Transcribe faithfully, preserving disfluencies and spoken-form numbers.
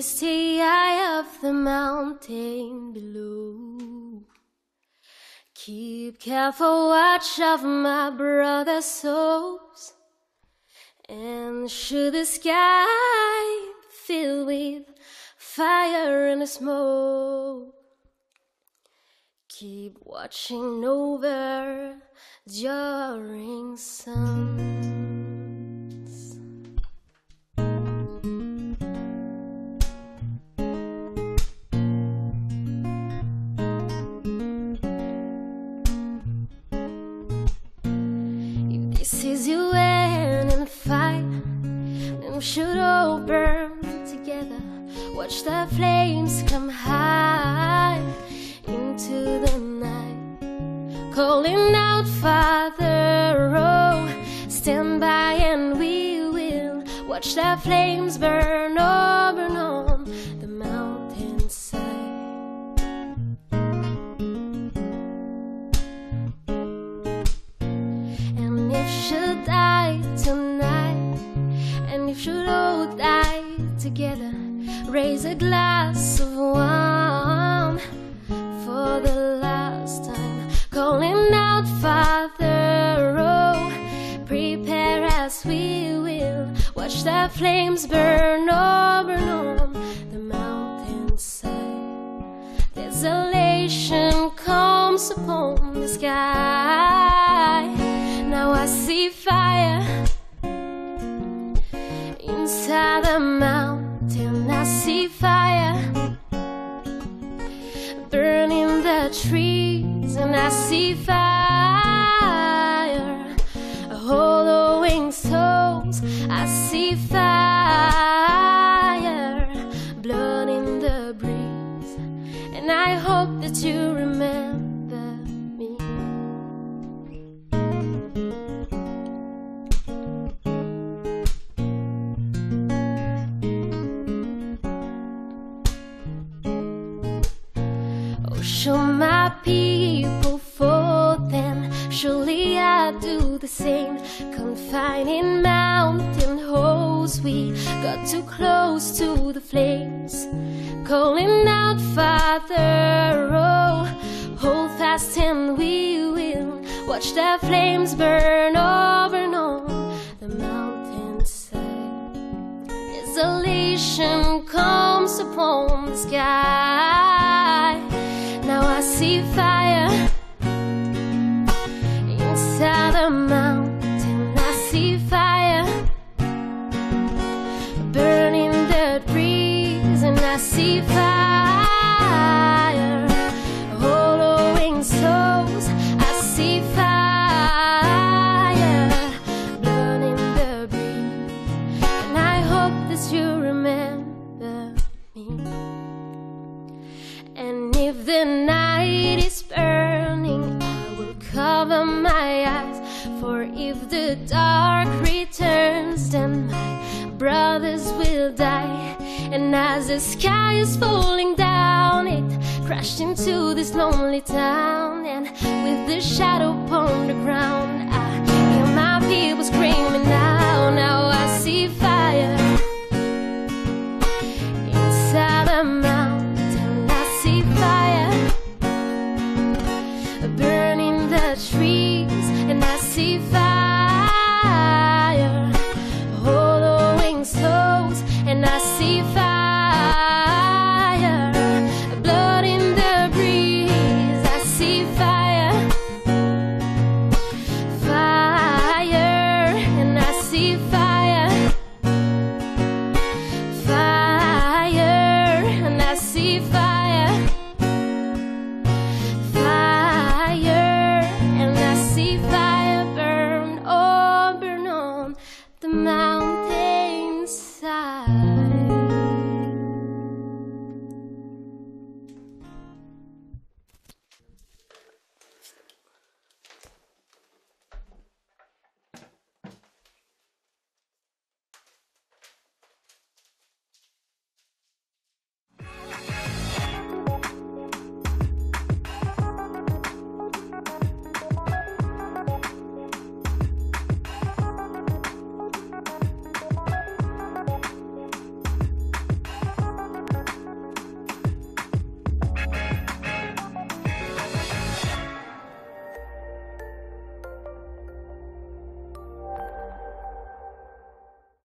misty eye of the mountain below. Keep careful watch of my brother's souls, and should the sky fill with fire and smoke, keep watching over during suns. If this is your end in the fight, then we should all burn together. Watch the flames come high into the night, calling out, Father, oh, stand by and we will watch the flames burn, oh, burn on the mountainside. And if should die tonight, and if should all die together, raise a glass of wine for the last time, calling out, Father, oh, prepare as we will watch the flames burn, oh, burn on the mountainside. Desolation comes upon the sky. Now I see fire inside the mountain. I see fire burning the trees, and I see fire hollowing souls. I see fire, blood in the breeze, and I hope that you remember me. Show my people forth, and surely I do the same. Confined in mountain holes, we got too close to the flames, calling out, Father, oh, hold fast and we will watch the flames burn, oh, burn on the mountainside. Desolation comes upon the sky. Now I see fire inside the mountain. I see fire burning the trees, and I see fire hollowing souls. I see fire burning the breeze, and I hope that you remember me. And if the night is burning, I will cover my eyes, for if the dark returns, then my brothers will die. And as the sky is falling down, it crashed into this lonely town, and with the shadow upon the ground, I hear my people screaming now. Now I see fire inside the mountain. Fire burning the trees, and I see fire